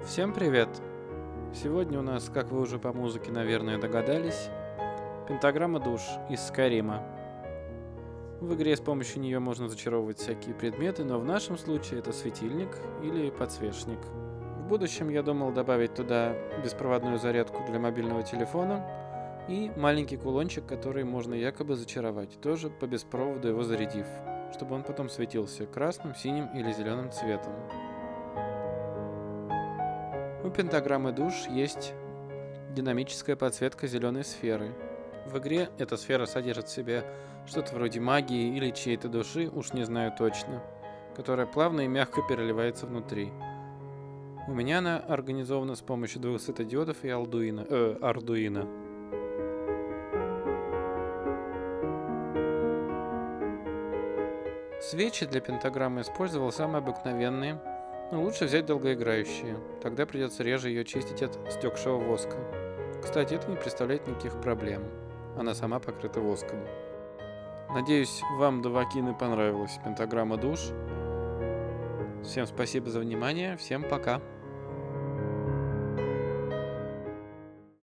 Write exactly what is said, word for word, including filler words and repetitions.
Всем привет! Сегодня у нас, как вы уже по музыке, наверное, догадались, пентаграмма душ из Скайрима. В игре с помощью нее можно зачаровывать всякие предметы, но в нашем случае это светильник или подсвечник. В будущем я думал добавить туда беспроводную зарядку для мобильного телефона и маленький кулончик, который можно якобы зачаровать, тоже по беспроводу его зарядив, чтобы он потом светился красным, синим или зеленым цветом. У пентаграммы душ есть динамическая подсветка зеленой сферы. В игре эта сфера содержит в себе что-то вроде магии или чьей-то души, уж не знаю точно, которая плавно и мягко переливается внутри. У меня она организована с помощью двух светодиодов и Ардуино. Э, Ардуино. Свечи для пентаграммы использовал самые обыкновенные, но лучше взять долгоиграющие, тогда придется реже ее чистить от стекшего воска. Кстати, это не представляет никаких проблем, она сама покрыта воском. Надеюсь, вам, Давакины, понравилась пентаграмма душ. Всем спасибо за внимание, всем пока!